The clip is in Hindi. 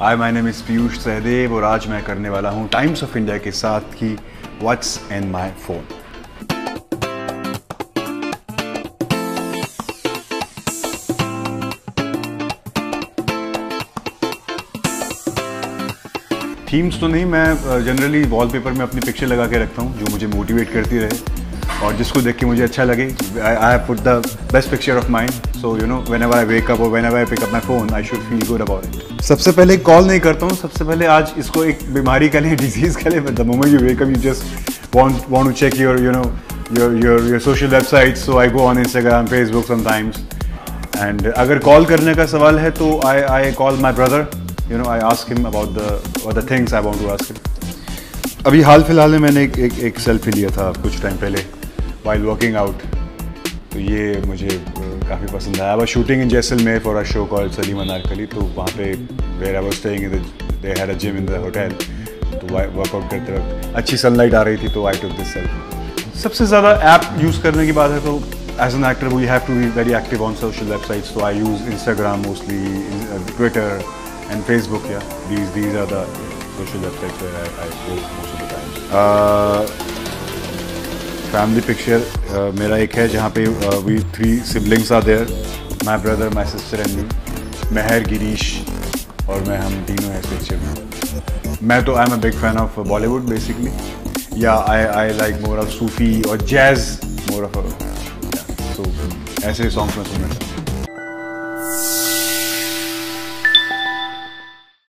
Hi, my name is Piyush Sahdev और आज मैं करने वाला हूँ टाइम्स ऑफ इंडिया के साथ की what's in my phone. Themes तो नहीं, मैं जनरली वॉलपेपर में अपनी पिक्चर लगा के रखता हूँ जो मुझे मोटिवेट करती रहे और जिसको देख के मुझे अच्छा लगे। I have put the best picture of mind, so you know whenever I wake up और whenever I pick up my phone I should feel good about it. सबसे पहले कॉल नहीं करता हूँ, सबसे पहले आज इसको एक बीमारी का लें, डिजीज़ का लें। The moment you wake up you just want to check your social website, so I go on Instagram, Facebook sometimes. And अगर कॉल करने का सवाल है तो I call my brother, you know, I ask him about the things I want to ask him. अभी हाल फिलहाल में मैंने एक सेल्फी लिया था कुछ टाइम पहले while working out, तो ये मुझे काफ़ी पसंद आया। I was shooting in Jaisalmer for a show called Salim Anarkali, तो वहाँ पे where I was staying they had a gym in the hotel, तो वर्कआउट करते वक्त अच्छी सनलाइट आ रही थी तो I took this selfie. सबसे ज़्यादा ऐप यूज़ करने की बात है तो as an actor we have to be very active on social websites, so I use Instagram mostly, Twitter and Facebook. Yeah, these are the social websites where I post most of the time. Family picture मेरा एक है जहाँ पे we 3 siblings are there, my brother, my sister and me. महर, गिरीश और मैं, हम तीनों हैं इस पिक्चर में। मैं तो I'm a big fan of Bollywood basically. Yeah, I like more of सूफी और jazz more of a, yeah, so ऐसे सॉन्ग्स में सुनना चाहता हूँ।